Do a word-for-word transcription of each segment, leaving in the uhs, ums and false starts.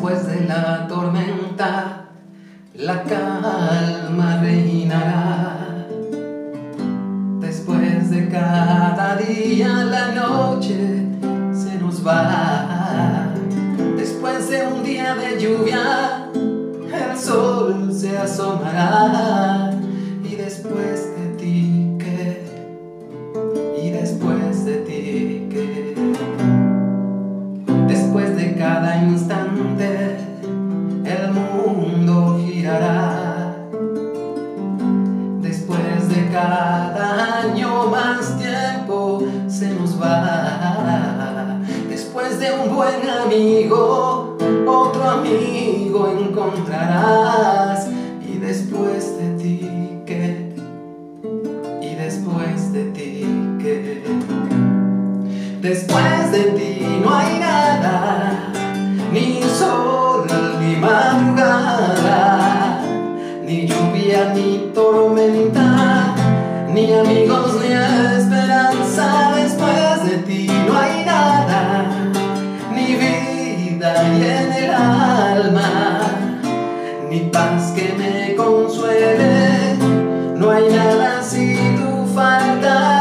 Después de la tormenta, la calma reinará. Después de cada día, la noche se nos va. Después de un día de lluvia, el sol se asomará. Y después de ti, ¿qué? Y después de ti, ¿qué? Después de cada instante, el mundo girará. Después de cada año, más tiempo se nos va. Después de un buen amigo, otro amigo encontrarás. Y después de ti, ¿qué? Y después de ti, ¿qué? Después de ti no hay nada, ni sol, ni madrugada, ni lluvia, ni tormenta, ni amigos, ni esperanza. Después de ti no hay nada, ni vida y en el alma, ni paz que me consuele. No hay nada si tú faltas.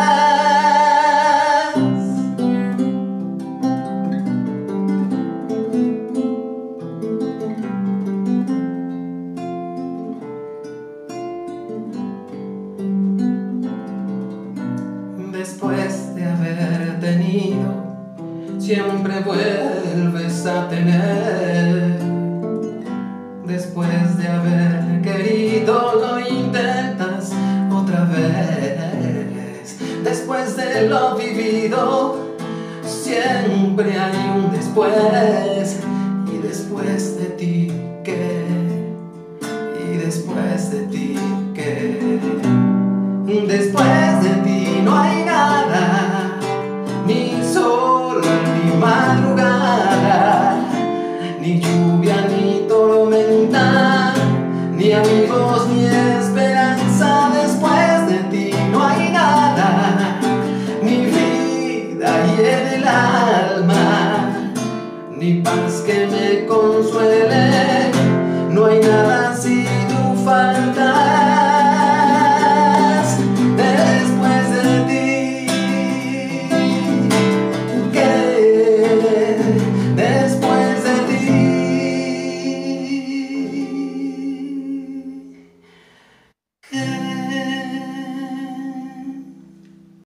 Después de haber tenido, siempre vuelves a tener. Después de haber querido, lo intentas otra vez. Después de lo vivido, siempre hay un después. Y después de ti, ¿qué? Y después de ti, ¿qué? Después de ti no hay nada, ni sol, ni madrugada, ni lluvia, ni tormenta, ni amigos, ni esperanza. Después de ti no hay nada, ni vida y en el alma, ni paz que me consuele. No hay nada si tú faltas.